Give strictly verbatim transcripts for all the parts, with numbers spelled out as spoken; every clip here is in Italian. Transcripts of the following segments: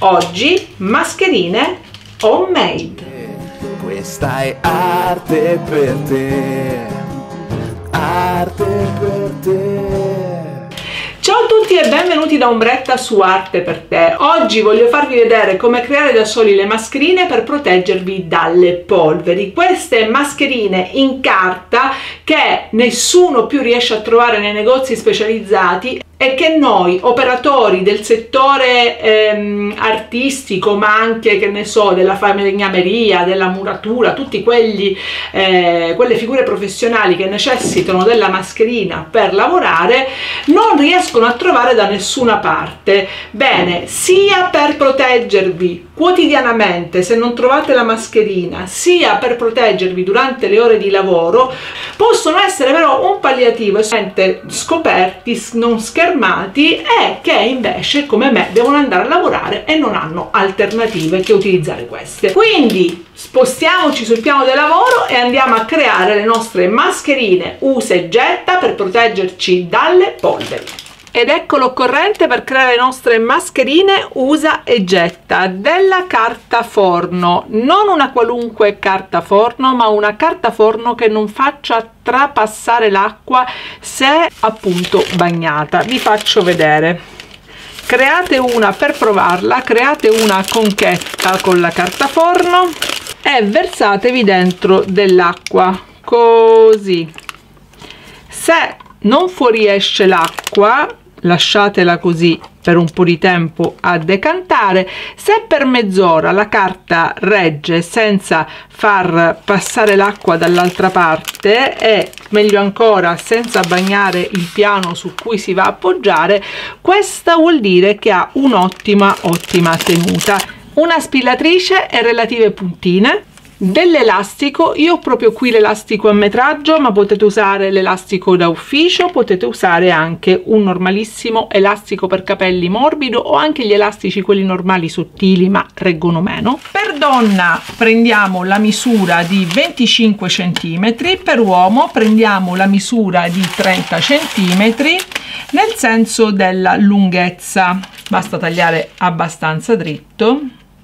Oggi mascherine homemade. Questa è arte per te, arte per te. Ciao a tutti e benvenuti da Ombretta su Arte per te. Oggi voglio farvi vedere come creare da soli le mascherine per proteggervi dalle polveri. Queste mascherine in carta che nessuno più riesce a trovare nei negozi specializzati e che noi operatori del settore ehm, artistico, ma anche, che ne so, della falegnameria, della muratura, tutti quelli, eh, quelle figure professionali che necessitano della mascherina per lavorare, non riescono a trovare da nessuna parte. Bene, sia per proteggervi quotidianamente se non trovate la mascherina, sia per proteggervi durante le ore di lavoro, possono essere però un palliativo scoperti, non schermati, e che invece come me devono andare a lavorare e non hanno alternative che utilizzare queste. Quindi spostiamoci sul piano del lavoro e andiamo a creare le nostre mascherine usa e getta per proteggerci dalle polveri. Ed ecco l'occorrente per creare le nostre mascherine usa e getta: della carta forno, non una qualunque carta forno, ma una carta forno che non faccia trapassare l'acqua se appunto bagnata. Vi faccio vedere. Create una per provarla, create una conchetta con la carta forno e versatevi dentro dell'acqua, così. Se non fuoriesce l'acqua, lasciatela così per un po' di tempo a decantare. Se per mezz'ora la carta regge senza far passare l'acqua dall'altra parte e meglio ancora senza bagnare il piano su cui si va a appoggiare, questa vuol dire che ha un'ottima ottima tenuta. Una spillatrice e relative puntine, dell'elastico. Io ho proprio qui l'elastico a metraggio, ma potete usare l'elastico da ufficio, potete usare anche un normalissimo elastico per capelli morbido o anche gli elastici quelli normali sottili ma reggono meno. Per donna prendiamo la misura di venticinque centimetri, per uomo prendiamo la misura di trenta centimetri nel senso della lunghezza. Basta tagliare abbastanza dritto.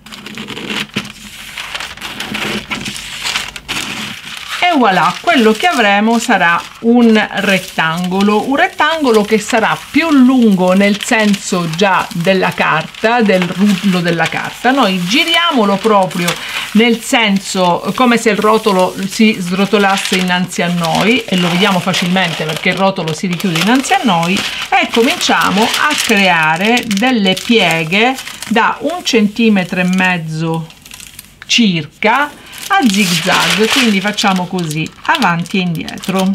E voilà, quello che avremo sarà un rettangolo, un rettangolo che sarà più lungo nel senso già della carta, del rullo della carta. Noi giriamolo proprio nel senso come se il rotolo si srotolasse innanzi a noi, e lo vediamo facilmente perché il rotolo si richiude innanzi a noi, e cominciamo a creare delle pieghe da un centimetro e mezzo circa a zig zag, quindi facciamo così, avanti e indietro.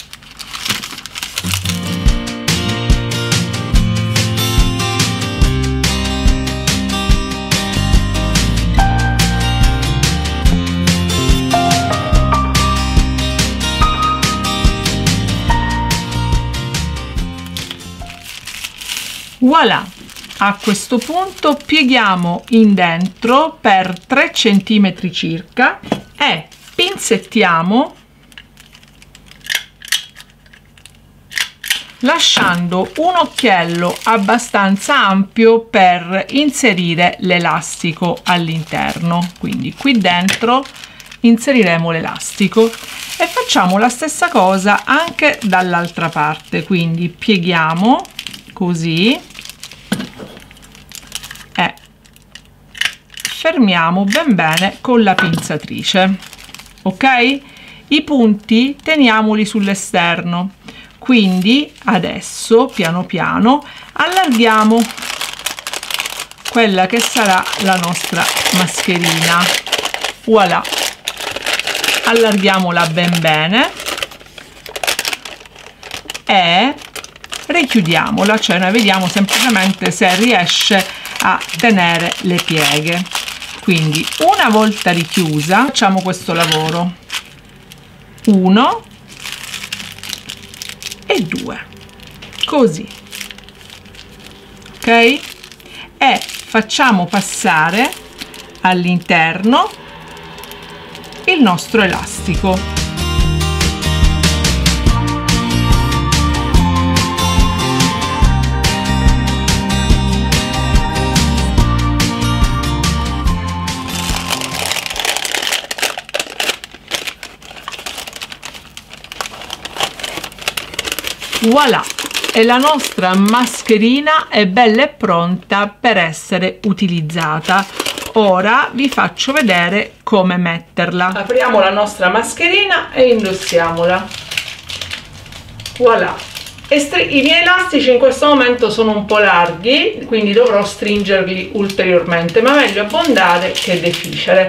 Voilà! A questo punto pieghiamo in dentro per tre centimetri circa e pinzettiamo lasciando un occhiello abbastanza ampio per inserire l'elastico all'interno. Quindi qui dentro inseriremo l'elastico e facciamo la stessa cosa anche dall'altra parte, quindi pieghiamo così e fermiamo ben bene con la pinzatrice. Ok? I punti teniamoli sull'esterno, quindi adesso piano piano allarghiamo quella che sarà la nostra mascherina. Voilà, allarghiamola ben bene e richiudiamola, cioè noi vediamo semplicemente se riesce a tenere le pieghe. Quindi una volta richiusa facciamo questo lavoro, uno e due, così, ok? E facciamo passare all'interno il nostro elastico. Voilà, e la nostra mascherina è bella e pronta per essere utilizzata. Ora vi faccio vedere come metterla. Apriamo la nostra mascherina e indossiamola. Voilà. I miei elastici in questo momento sono un po' larghi, quindi dovrò stringerli ulteriormente, ma meglio abbondare che deficere.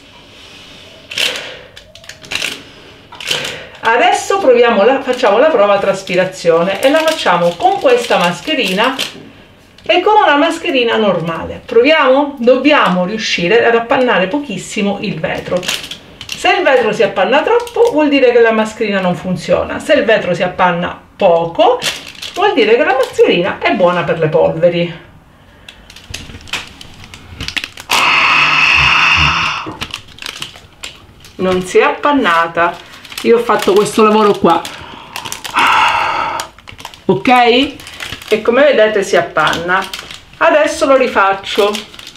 Adesso proviamo la, facciamo la prova a traspirazione e la facciamo con questa mascherina e con una mascherina normale. Proviamo? Dobbiamo riuscire ad appannare pochissimo il vetro. Se il vetro si appanna troppo vuol dire che la mascherina non funziona, se il vetro si appanna poco vuol dire che la mascherina è buona per le polveri. Non si è appannata. Io ho fatto questo lavoro qua, ok? E come vedete si appanna. Adesso lo rifaccio.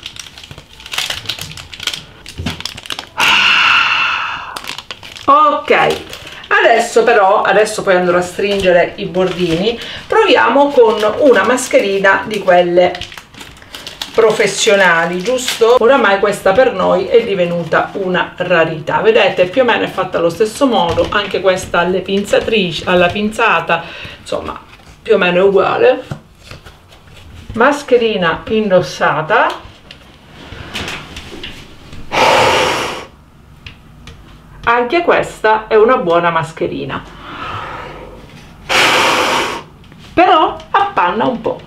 Ok, adesso però, adesso poi andrò a stringere i bordini, proviamo con una mascherina di quelle professionali, giusto? Oramai questa per noi è divenuta una rarità. Vedete, più o meno è fatta allo stesso modo, anche questa alle pinzatrici, alla pinzata, insomma, più o meno è uguale. Mascherina indossata. Anche questa è una buona mascherina, però appanna un po',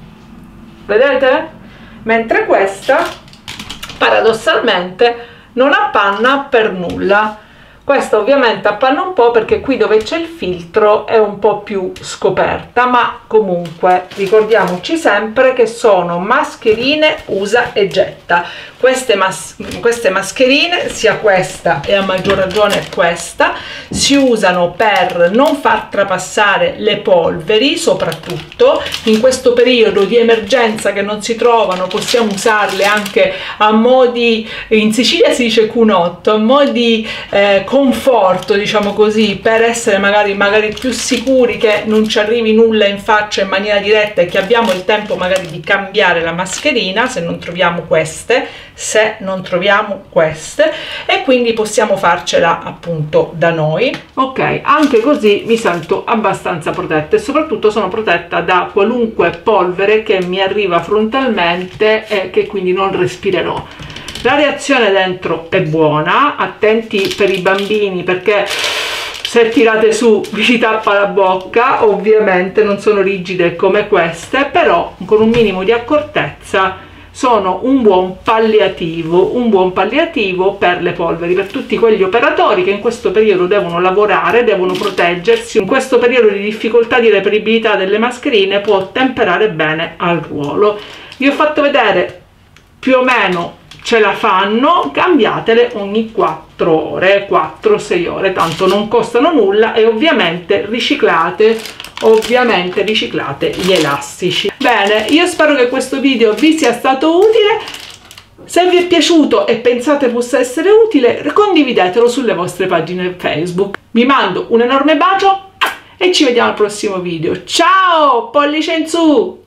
vedete? Mentre questa paradossalmente non appanna per nulla. Questa ovviamente appanna un po' perché qui dove c'è il filtro è un po' più scoperta, ma comunque ricordiamoci sempre che sono mascherine usa e getta. Queste, mas queste mascherine, sia questa e a maggior ragione questa, si usano per non far trapassare le polveri, soprattutto in questo periodo di emergenza che non si trovano. Possiamo usarle anche a modi, in Sicilia si dice cunotto, a modi eh, conforto, diciamo così, per essere magari, magari più sicuri che non ci arrivi nulla in faccia in maniera diretta e che abbiamo il tempo magari di cambiare la mascherina se non troviamo queste, se non troviamo queste, e quindi possiamo farcela appunto da noi. Ok, anche così mi sento abbastanza protetta e soprattutto sono protetta da qualunque polvere che mi arriva frontalmente e che quindi non respirerò. La reazione dentro è buona, attenti per i bambini perché se tirate su vi si tappa la bocca. Ovviamente non sono rigide come queste, però con un minimo di accortezza sono un buon palliativo, un buon palliativo per le polveri, per tutti quegli operatori che in questo periodo devono lavorare, devono proteggersi. In questo periodo di difficoltà di reperibilità delle mascherine può temperare bene al ruolo. Vi ho fatto vedere più o meno ce la fanno, cambiatele ogni quattro ore, quattro sei ore, tanto non costano nulla e ovviamente riciclate, ovviamente riciclate gli elastici. Bene, io spero che questo video vi sia stato utile. Se vi è piaciuto e pensate possa essere utile, condividetelo sulle vostre pagine Facebook. Vi mando un enorme bacio e ci vediamo al prossimo video. Ciao, pollice in su!